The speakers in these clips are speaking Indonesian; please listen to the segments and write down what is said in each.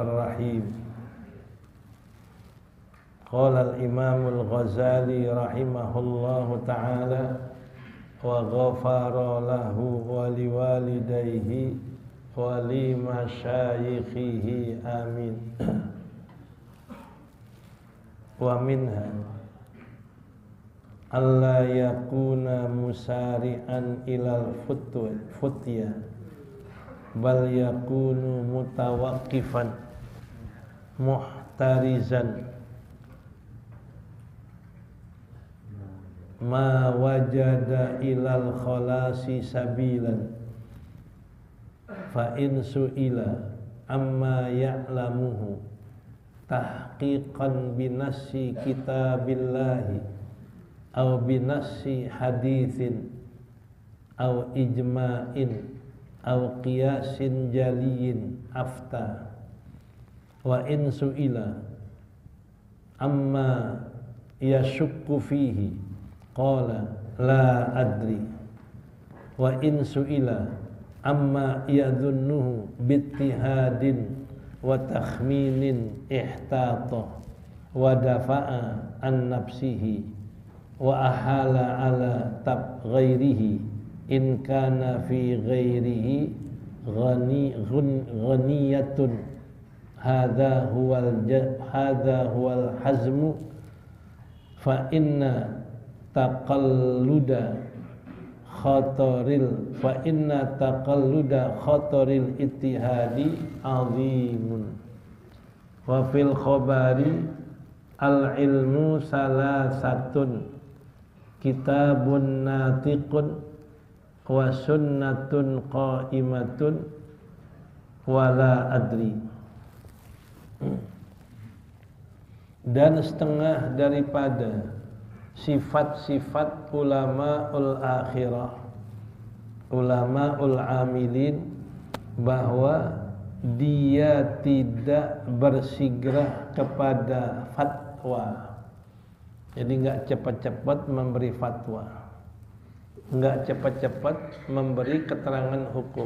Bismillahirrahmanirrahim. Qala al-Imam al-Ghazali rahimahullahu ta'ala wa ghafara lahu wa liwalidayhi wa li masyayikhihi amin. Wa minha alla yakuna musari'an ilal futya bal yakunu mutawaqqifan muhtarizan ma wajada ilal khalasi sabilan fa in su'ila amma ya'lamuhu tahqiqan binassi kitabillahi aw binassi hadithin aw ijma'in aw qiyasin jaliyin afta wa in su'ila amma yashukku fihi qala la adri wa in su'ila amma yadhunnuhu bittihadin wa takhminin ihtata wa dafa'a an nafsihi wa ahala ala tab ghairihi in kana fi ghairihi ghaniyatun hadha huwal hazmu fa inna taqalluda khataril ittihadi azimun wa fil khabari al ilmu salasatun kitabun natiqun wa sunnatun qa'imatun wala adri. Dan setengah daripada sifat-sifat ulamaul akhirah, ulamaul amilin, bahwa dia tidak bersigrah kepada fatwa. Jadi enggak cepat-cepat memberi fatwa, enggak cepat-cepat memberi keterangan hukum.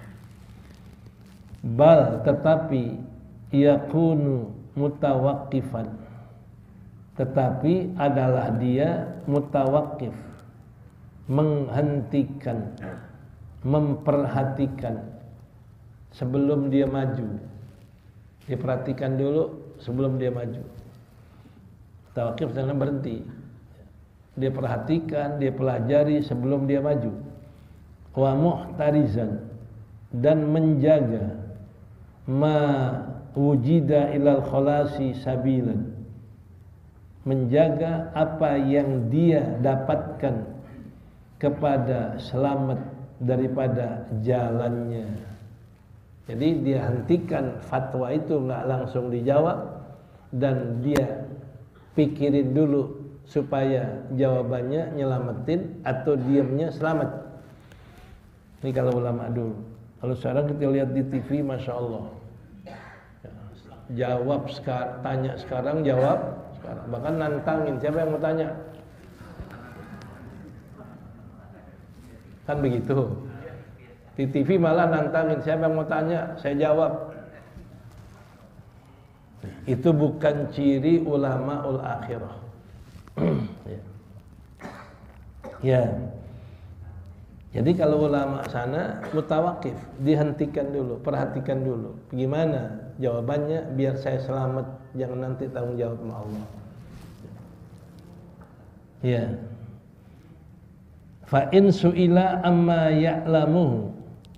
Bal, tetapi yakunu mutawaqqifan, tetapi adalah dia mutawaqqif, menghentikan, memperhatikan sebelum dia maju. Diperhatikan dulu sebelum dia maju. Tawakif jangan berhenti. Dia perhatikan, dia pelajari sebelum dia maju. Wa muhtarizan, dan menjaga ma wujida ilal khalasi sabilan, menjaga apa yang dia dapatkan kepada selamat daripada jalannya. Jadi dia hentikan fatwa itu, enggak langsung dijawab, dan dia pikirin dulu supaya jawabannya nyelamatin atau diamnya selamat. Ini kalau ulama dulu. Kalau sekarang kita lihat di TV, Masya Allah, jawab sekarang, tanya sekarang, jawab sekarang. Bahkan nantangin, siapa yang mau tanya? Kan begitu. Di TV malah nantangin, siapa yang mau tanya, saya jawab. Itu bukan ciri ulamaul akhirah. Ya. Jadi kalau ulama sana mutawakkif, dihentikan dulu, perhatikan dulu. Gimana jawabannya biar saya selamat, jangan nanti tanggung jawab sama Allah. Ya. Fa in su'ila amma ya'lamuhu,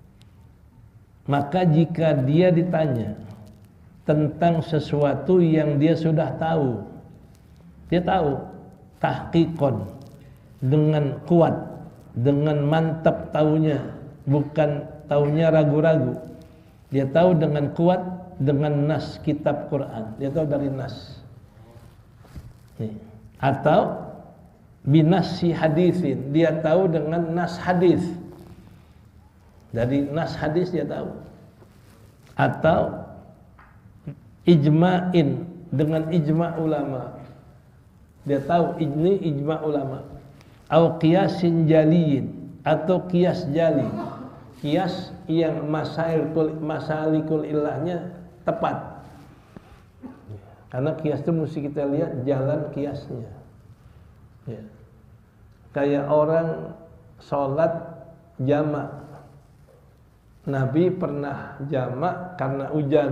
maka jika dia ditanya tentang sesuatu yang dia sudah tahu, dia tahu tahqiqon, dengan kuat, dengan mantap taunya, bukan taunya ragu-ragu. Dia tahu dengan kuat, dengan nas kitab Quran, dia tahu dari nas. Nih. Atau binasi hadisin, dia tahu dengan nas hadis, dari nas hadis dia tahu. Atau ijma'in, dengan ijma' ulama, dia tahu ini ijma' ulama. Au qiyasin jaliyin, atau qiyas jali, qiyas yang masalikul illahnya tepat, Karena kias itu mesti kita lihat jalan kiasnya. Ya. Kayak orang sholat jamak. Nabi pernah jamak karena hujan.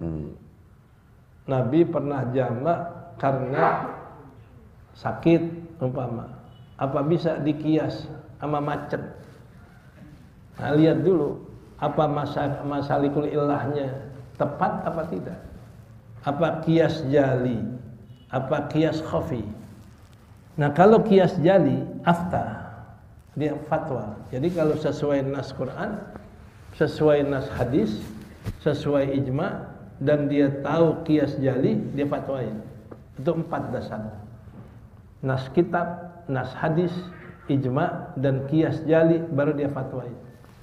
Nabi pernah jamak karena sakit umpama. Apa bisa dikias sama macet? Nah, lihat dulu apa masalikul ilahnya tepat apa tidak? Apa kias jali? Apa kias khafi? Nah, kalau kias jali afta, dia fatwa. Jadi kalau sesuai nas Quran, sesuai nas hadis, sesuai ijma, dan dia tahu kias jali, dia fatwain. Itu 4 dasar. Nas kitab, nas hadis, ijma, dan kias jali, baru dia fatwain.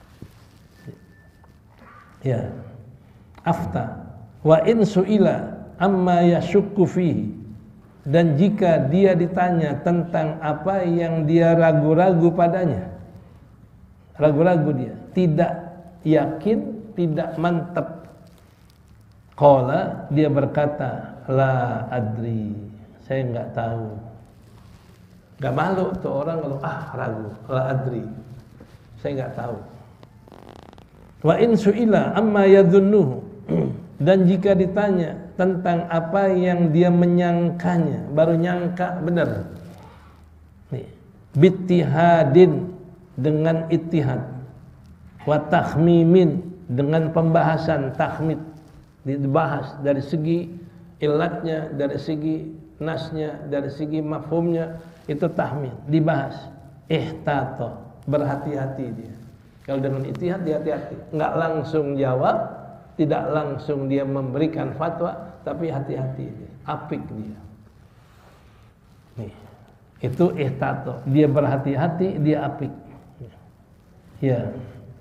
Ya, afta. Wa in su'ila amma yashukku fihi, dan jika dia ditanya tentang apa yang dia ragu-ragu padanya, ragu-ragu dia, tidak yakin, tidak mantap, qala, dia berkata, la adri, saya enggak tahu. Enggak malu tuh orang kalau ragu, la adri, saya enggak tahu. Wa in su'ila amma yadhunnuhu, dan jika ditanya tentang apa yang dia menyangkanya, baru nyangka benar. Nih, bittihadin, dengan ittihad, wa takhmimin, dengan pembahasan takhmid, dibahas dari segi ilatnya, dari segi nasnya, dari segi mafhumnya, itu tahmid, dibahas. Ihtato, berhati-hati dia. Kalau dengan ittihad dia hati-hati, enggak langsung jawab, tidak langsung dia memberikan fatwa, tapi hati-hati dia, apik dia. Nih, itu ihtato, dia berhati-hati, dia apik. Ya.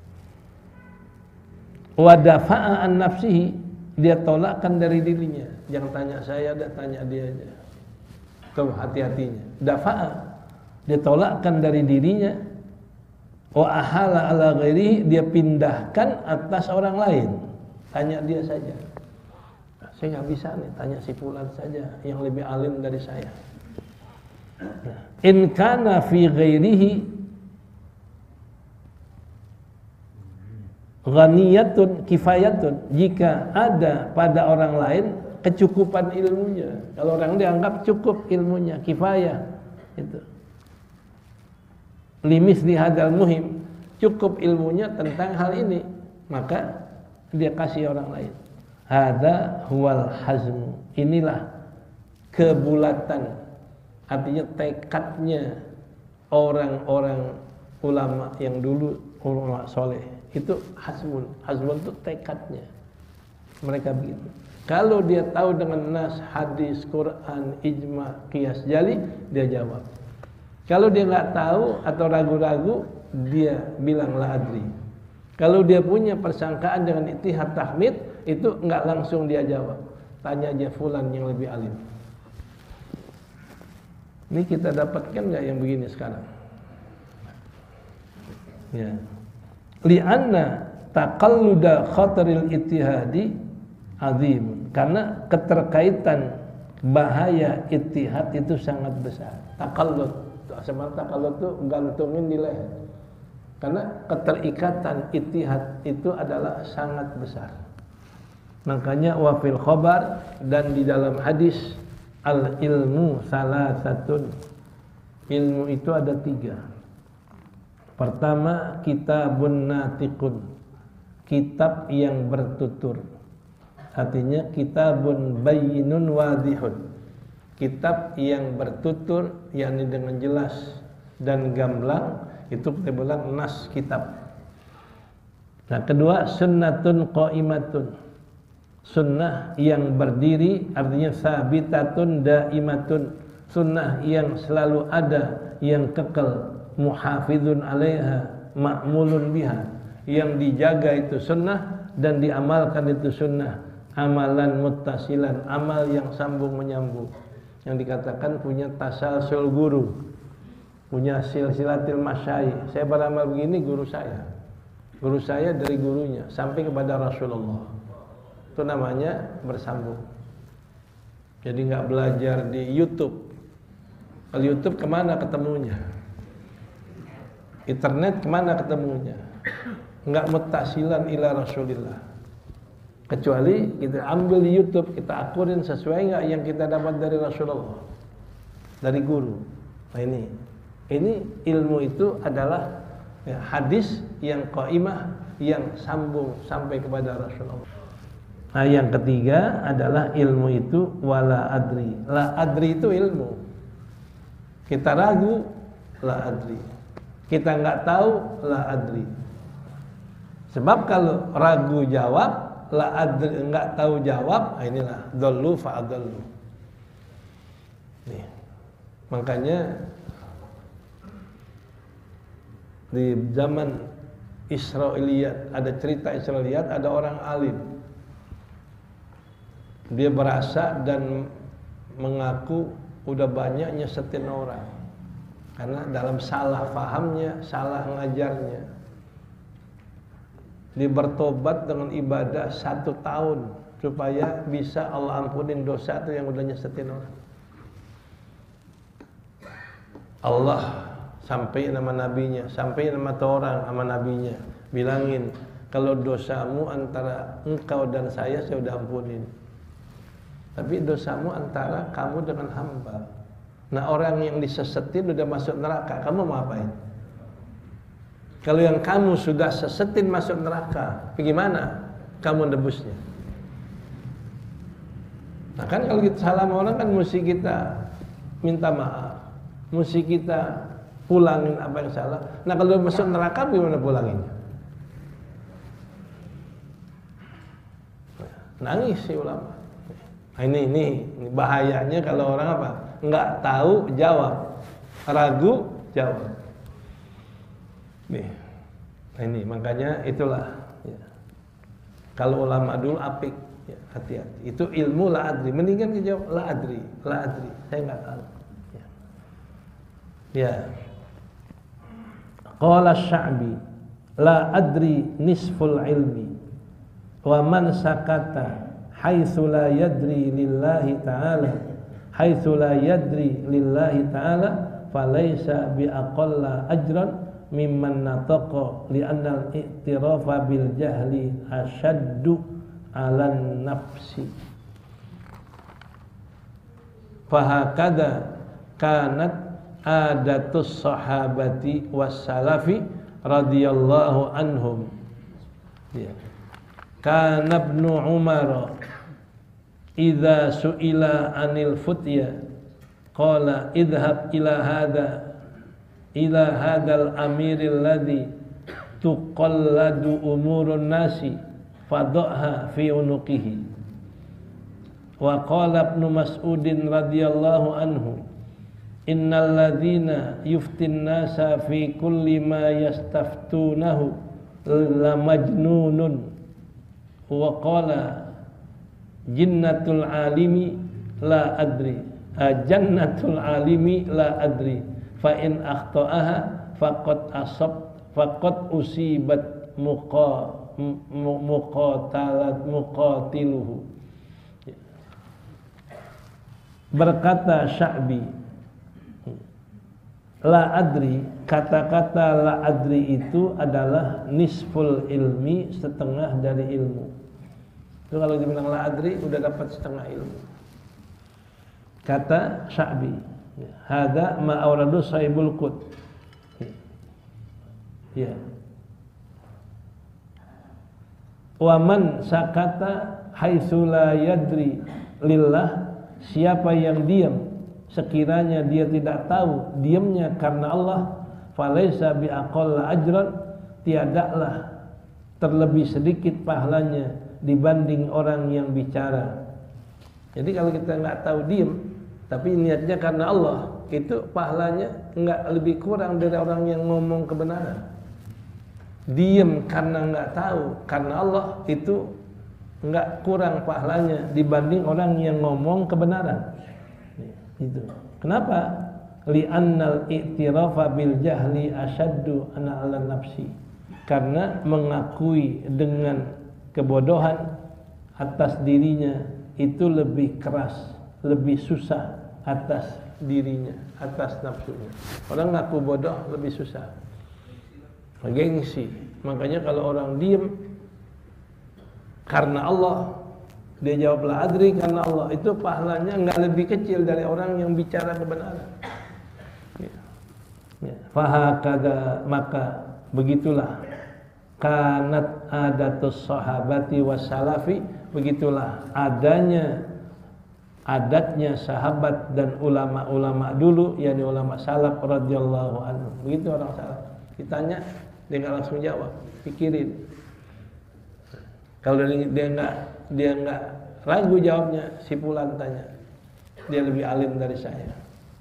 Wa dafa'a an nafsihi, dia tolakkan dari dirinya. Jangan tanya saya, dah tanya dia aja. Tuh hati-hatinya. Dafa'a, dia tolakkan dari dirinya. Wa ahala ala ghairihi, dia pindahkan atas orang lain. Tanya dia saja. Saya nggak bisa nih, tanya si fulan saja yang lebih alim dari saya. In kana fi ghairihi ghaniyatun kifayatun, jika ada pada orang lain kecukupan ilmunya. Kalau orang dianggap cukup ilmunya, kifayah itu. Limis di hadal muhim, cukup ilmunya tentang hal ini, maka dia kasih orang lain. Hada huwal hazmu, inilah kebulatan, artinya tekadnya orang-orang ulama yang dulu, ulama soleh. Itu hazmun, hazmun itu tekadnya. Mereka begitu. Kalau dia tahu dengan nas, hadis, Quran, ijma, qiyas jali, dia jawab. Kalau dia nggak tahu atau ragu-ragu, dia bilang la adri. Kalau dia punya persangkaan dengan ittihad tahmid, itu nggak langsung dia jawab. Tanya aja fulan yang lebih alim. Ini kita dapatkan nggak yang begini sekarang? Ya. Li'anna taqalluda khataril ittihadi azim. Karena keterkaitan bahaya ittihad itu sangat besar. Taqallud, sebenarnya taqallud itu gantungin di leher. Karena keterikatan ittihad itu adalah sangat besar. Makanya wa fil khabar, dan di dalam hadis, al ilmu salasatun, ilmu itu ada 3. Pertama, kitabun natiqun, kitab yang bertutur. Artinya kitabun bayyinun wadihun, kitab yang bertutur, yakni dengan jelas dan gamblang, itu kita bilang nas kitab. Nah, kedua, sunnatun qaimatun, sunnah yang berdiri, artinya sabitatun daimatun, sunnah yang selalu ada, yang kekal, muhafizun alaiha ma'mulun biha, yang dijaga itu sunnah dan diamalkan itu sunnah, amalan muttasilan, amal yang sambung menyambung, yang dikatakan punya tasalsul guru, punya silsilatil masyayikh. Saya beramal begini, guru saya dari gurunya sampai kepada Rasulullah. Itu namanya bersambung. Jadi nggak belajar di YouTube. Kalau YouTube kemana ketemunya? Internet kemana ketemunya? Nggak muttasilan ila Rasulillah. Kecuali kita ambil di YouTube, kita akurin sesuai nggak yang kita dapat dari Rasulullah, dari guru. Nah ini ilmu itu adalah ya, hadis yang qaimah, yang sambung sampai kepada Rasulullah. Nah yang ketiga adalah ilmu itu wala adri. La adri itu ilmu. Kita ragu, la adri. Kita nggak tahu, la adri. Sebab kalau ragu jawab, la adri enggak tahu jawab, inilah dhallu fa'adallu. Nih. Makanya di zaman Israiliyat, ada cerita Israiliyat, ada orang alim. Dia berasa dan mengaku udah banyak nyesetin orang. Karena dalam salah fahamnya, salah ngajarnya. Dia bertobat dengan ibadah 1 tahun supaya bisa Allah ampunin dosa itu yang udah nyesetin orang. Allah sampai nama nabinya, sampai nama orang sama nabinya, bilangin kalau dosamu antara engkau dan saya udah ampunin. Tapi dosamu antara kamu dengan hamba. Nah orang yang disesetin udah masuk neraka, kamu mau apain? Kalau yang kamu sudah sesetin masuk neraka, bagaimana kamu nebusnya? Nah kan kalau kita salah sama orang kan mesti kita minta maaf, mesti kita pulangin apa yang salah. Nah kalau masuk neraka bagaimana pulanginnya? Nangis si ulama. Nah, ini bahayanya kalau orang apa? Nggak tahu jawab, ragu jawab. Nih, nah ini makanya itulah. Ya. Kalau ulama dulu apik, ya, hati-hati. Itu ilmu la adri. Mendingan kita jawab la adri, la adri. Saya nggak tahu. Ya. Ya. Qala Sya'bi, la adri nisful ilmi, wa man sakata haitsu la yadri lillahi ta'ala, haitsu la yadri lillahi ta'ala, falaysa bi aqalla ajran mimman nataqa li'anna al-i'tirafa bil jahli ashaddu 'alan nafsi. Fahakada kanat adatus sahabati wassalafi radhiyallahu anhum. Ya. Kana ibnu Umar idza su'ila 'anil futya qala idhhab ila hadal amiril ladzi tuqalladu umurun nasi fadhaha fi unuqihi. Wa qala ibnu Mas'udin radhiyallahu anhu innal ladzina yuftin nasa fi kulli ma yastaftunahu la majnunun. Wa qala jinnatul alimi la adri, jannatul alimi la adri, fa in akhtaaha faqad usibat muqatiluhu. Berkata Sya'bi, la adri, kata-kata la adri itu adalah nisful ilmi, setengah dari ilmu. Itu kalau dibilang la adri udah dapat setengah ilmu. Kata Sya'bi, hada ma awradu sahibul qut. Ya. Wa man sakata haitsu la yadri lillah, siapa yang diam sekiranya dia tidak tahu, diamnya karena Allah, falaisa bi aqalla ajran, tiadalah terlebih sedikit pahalanya dibanding orang yang bicara. Jadi kalau kita nggak tahu diam tapi niatnya karena Allah, itu pahalanya nggak lebih kurang dari orang yang ngomong kebenaran. Diam karena nggak tahu karena Allah, itu nggak kurang pahalanya dibanding orang yang ngomong kebenaran. Itu. Kenapa? Li'annal i'tirafa bil jahli asyaddu 'ala nafsi. Karena mengakui dengan kebodohan atas dirinya itu lebih keras lebih susah atas dirinya, atas nafsunya. Orang ngaku bodoh lebih susah. Gengsi. Makanya kalau orang diem karena Allah, dia jawab la adri karena Allah, itu pahalanya enggak lebih kecil dari orang yang bicara kebenaran. Fahakada, maka begitulah kanat adatus sahabati wassalafi, begitulah adatnya sahabat dan ulama-ulama dulu, yakni ulama salaf radhiyallahu anhu. Begitu orang salaf. Ditanya dia nggak langsung jawab, pikirin. Kalau dia nggak ragu jawabnya, si fulan tanya, dia lebih alim dari saya.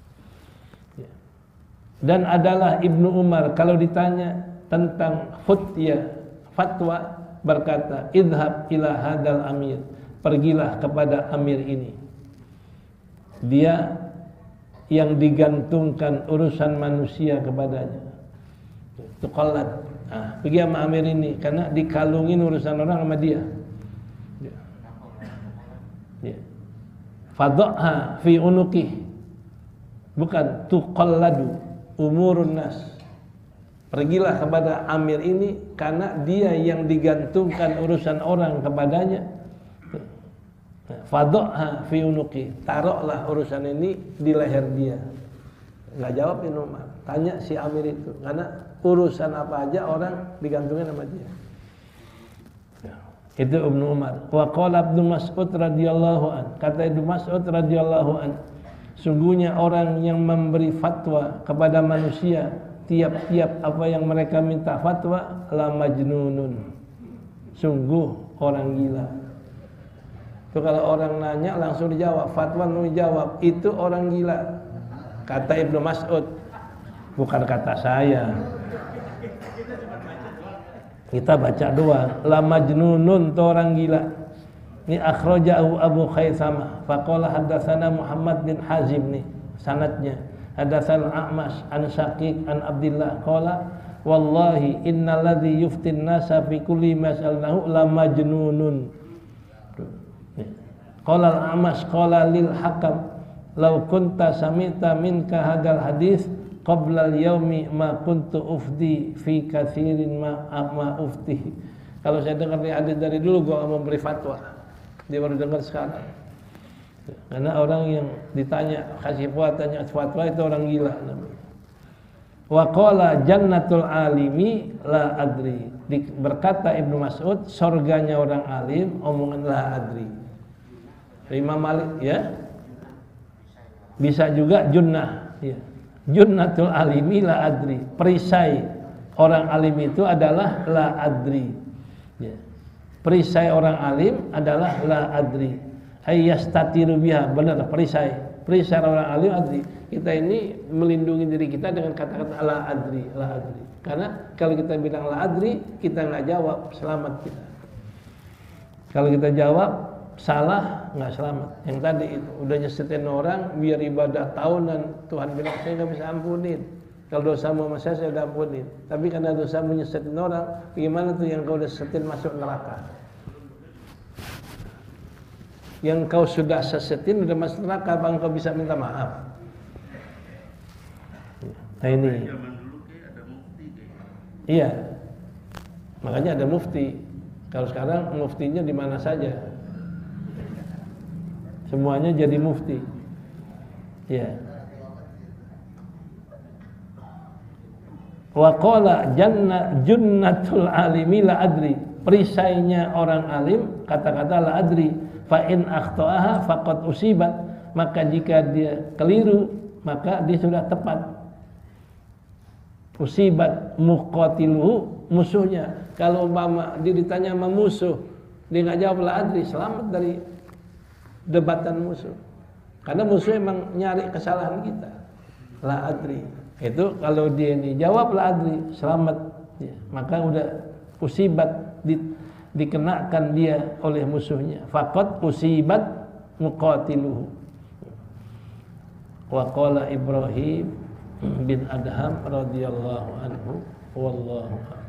Dan adalah Ibnu Umar kalau ditanya tentang fatwa berkata, idhab ila hadal amir, pergilah kepada amir ini, dia yang digantungkan urusan manusia kepadanya. Tuqallat, pergi sama amir ini karena dikalungin urusan orang sama dia. Fadhaha fi unuqih, bukan tuqalladu umurun nas. Pergilah kepada amir ini karena dia yang digantungkan urusan orang kepadanya. Fadhaha fi unuqih, taruhlah urusan ini di leher dia. Enggak jawab Ibnu Umar, tanya si amir itu, karena urusan apa aja orang digantungkan sama dia. Itu Ibnu Umar. Wa qala Ibnu Mas'ud radhiyallahu an, kata Ibnu Mas'ud radhiyallahu an, sungguhnya orang yang memberi fatwa kepada manusia tiap-tiap apa yang mereka minta fatwa, la majnunun, sungguh orang gila. Itu kalau orang nanya langsung dijawab, fatwa langsung dijawab, itu orang gila. Kata Ibnu Mas'ud, bukan kata saya. Kita baca doang, la majnunun, itu orang gila. Ini akhrajahu Abu Khaythamah faqala haddatsana Muhammad bin Hazim, nih sanadnya. Haddatsana A'mash an Syaqiq an Abdillah qala wallahi innal ladzi yuftin nasa fi kulli mas'alnahu la majnunun. Qala al-A'mash qala lil Hakam law kunta sami'ta minka hadzal hadis qabla al-yaumi ma kuntu ufdi fi katsirin ma ufti. Kalau saya dengar hadis dari dulu gua mau beri fatwa. Dia baru dengar sekarang. Karena orang yang ditanya kasih fatwa itu orang gila namanya. Wa qala jannatul alimi la adri. Berkata Ibnu Mas'ud, surganya orang alim omongan la adri. Imam Malik ya. Bisa juga junnah ya. Junnatul alimi la adri. Perisai orang alim itu adalah la adri. Ya. Perisai orang alim adalah la adri. Ayyastatiru biha, benar perisai. Perisai orang alim adri. Kita ini melindungi diri kita dengan kata-kata la adri, la adri. Karena kalau kita bilang la adri, kita nggak jawab, selamat kita. Kalau kita jawab salah, nggak selamat. Yang tadi itu udah nyesetin orang biar ibadah tahunan, Tuhan bilang saya nggak bisa ampunin. Kalau dosamu sama saya udah ampunin. Tapi karena dosamu nyesetin orang, gimana tuh yang kau udah sesetin masuk neraka? Yang kau sudah sesetin udah masuk neraka, bang kau bisa minta maaf? Nah ini. Iya. Makanya ada mufti. Kalau sekarang muftinya di mana saja. Semuanya jadi mufti. Ya. Wa qala jannatul alimi la adri. Perisainya orang alim kata-kata la adri. Fa in akhtaaha faqad usibat. Maka jika dia keliru, maka dia sudah tepat. Usibat muqatiluhu, musuhnya. Kalau umpama dia ditanya sama musuh, dia enggak jawab la adri, selamat dari debatan musuh. Karena musuh emang nyari kesalahan kita. La adri. Itu kalau dia ini jawab la adri, selamat. Ya, maka udah usibat, dikenakan dia oleh musuhnya. Faqad usibat muqatiluhu. Wa qala Ibrahim bin Adham radhiyallahu anhu wallahu a'lam.